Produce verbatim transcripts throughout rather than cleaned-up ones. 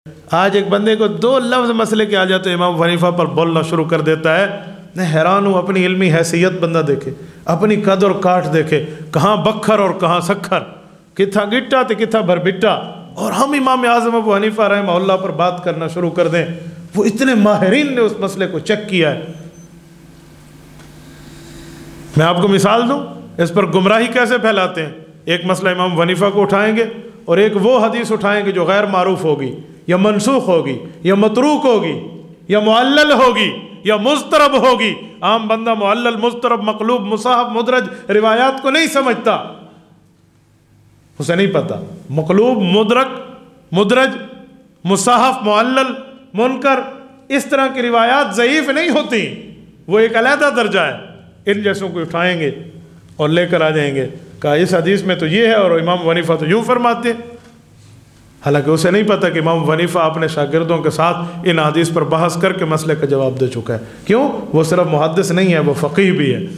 آج ایک بندے کو دو لفظ مسئلے کے آ جاتے امام حنیفہ پر بولنا شروع کر دیتا ہے، میں حیران ہوں، اپنی علمی حیثیت بندہ دیکھے، اپنی قد اور کاٹ دیکھے، کہاں بکھر اور کہاں سکھر، کتھا گٹا تے کتھا بھر بٹا، اور ہم امام اعظم ابو حنیفہ رحمہ اللہ پر بات کرنا شروع کر دیں۔ وہ اتنے ماہرین نے اس مسئلے کو چیک کیا ہے۔ میں آپ کو مثال دوں اس پر گمراہی کیسے پھیلاتے ہیں۔ ایک مسئلہ امام حنیفہ کو اٹھائیں گے اور ایک وہ حدیث اٹھائیں گے جو غیر معروف ہوگی یا منسوخ ہوگی یا متروک ہوگی یا معلل ہوگی یا مضطرب ہوگی۔ عام بندہ معلل، مضطرب، مقلوب، مصحف، مدرج روایات کو نہیں سمجھتا، اسے نہیں پتا۔ مقلوب، مدرک، مدرج، مصحف، معلل، منکر، اس طرح کی روایات ضعیف نہیں ہوتی، وہ ایک علیحدہ درجہ ہے۔ ان جیسوں کو اٹھائیں گے اور لے کر آ جائیں گے، کہا اس حدیث میں تو یہ ہے اور امام حنیفہ تو یوں فرماتے ہیں، حالانکہ اسے نہیں پتا کہ امام حنیفہ اپنے شاگردوں کے ساتھ ان حدیث پر بحث کر کے مسئلے کا جواب دے چکا ہے۔ کیوں؟ وہ صرف محدث نہیں ہے، وہ فقیہ بھی ہے۔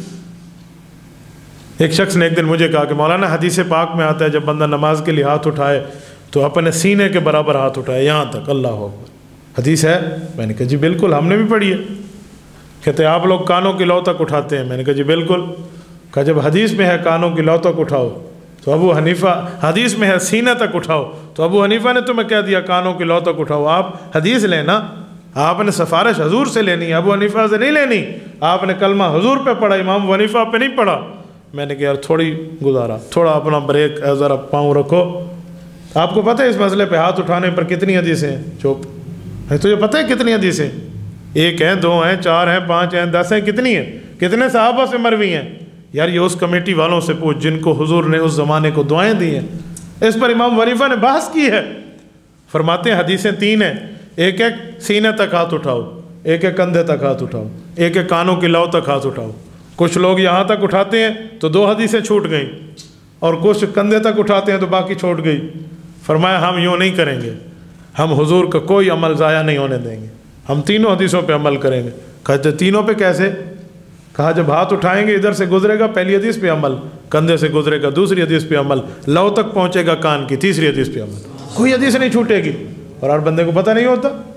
ایک شخص نے ایک دن مجھے کہا کہ مولانا حدیث پاک میں آتا ہے جب بندہ نماز کے لیے ہاتھ اٹھائے تو اپنے سینے کے برابر ہاتھ اٹھائے، یہاں تک، اللہ اکبر، حدیث ہے؟ میں نے کہا جی بالکل، ہم نے بھی پڑھی ہے۔ کہتے آپ لوگ کانوں کی لو تک اٹھاتے ہیں، میں نے کہا جی بالکل۔ کہا جب حدیث میں ہے کانوں کی لو تک اٹھاؤ تو ابو حنیفہ، حدیث میں ہے سینے تک اٹھاؤ تو ابو حنیفہ نے تمہیں کہہ دیا کانوں کی لو تک اٹھاؤ۔ آپ حدیث لینا، آپ نے سفارش حضور سے لینی ہے، ابو حنیفہ سے نہیں لینی۔ آپ نے کلمہ حضور پہ پڑھا، امام حنیفہ پہ نہیں پڑھا۔ میں نے کہا یار تھوڑی گزارا، تھوڑا اپنا بریک، ذرا پاؤں رکھو۔ آپ کو پتہ ہے اس مسئلے پہ ہاتھ اٹھانے پر کتنی حدیثیں ہیں؟ چوپ ہے، تجھے پتہ ہے کتنی حدیثیں؟ ایک ہیں، دو ہیں، چار ہیں، پانچ ہیں، دس ہیں، کتنی ہیں؟ کتنے صحابہ سے مروی ہیں؟ یار یہ اس کمیٹی والوں سے پوچھ جن کو حضور نے اس زمانے کو دعائیں دی ہیں۔ اس پر امام حنیفہ نے بحث کی ہے۔ فرماتے ہیں حدیثیں تین ہیں، ایک ایک سینے تک ہاتھ اٹھاؤ، ایک ایک کندھے تک ہاتھ اٹھاؤ، ایک ایک کانوں کی لو تک ہاتھ اٹھاؤ۔ کچھ لوگ یہاں تک اٹھاتے ہیں تو دو حدیثیں چھوٹ گئیں، اور کچھ کندھے تک اٹھاتے ہیں تو باقی چھوٹ گئی۔ فرمایا ہم یوں نہیں کریں گے، ہم حضور کا کوئی عمل ضائع نہیں ہونے دیں گے، ہم تینوں حدیثوں پہ عمل کریں گے۔ کہتے تینوں پہ کیسے؟ کہا جب ہاتھ اٹھائیں گے ادھر سے گزرے گا پہلی حدیث پہ عمل، کندھے سے گزرے گا دوسری حدیث پہ عمل، لو تک پہنچے گا کان کی تیسری حدیث پہ عمل، کوئی حدیث نہیں چھوٹے گی۔ اور ہر بندے کو پتہ نہیں ہوتا۔